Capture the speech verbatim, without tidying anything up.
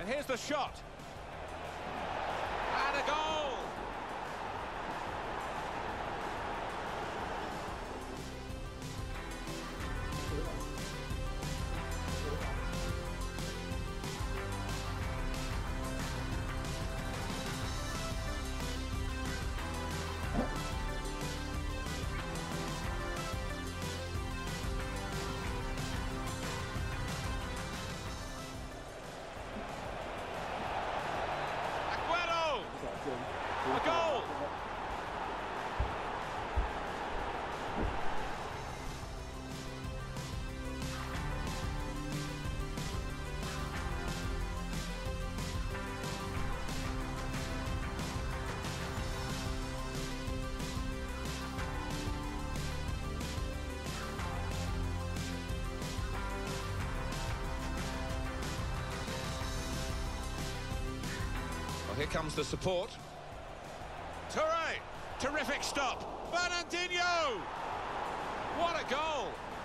And here's the shot. And a goal! A goal! Well, here comes the support. Toure, terrific stop. Fernandinho! What a goal!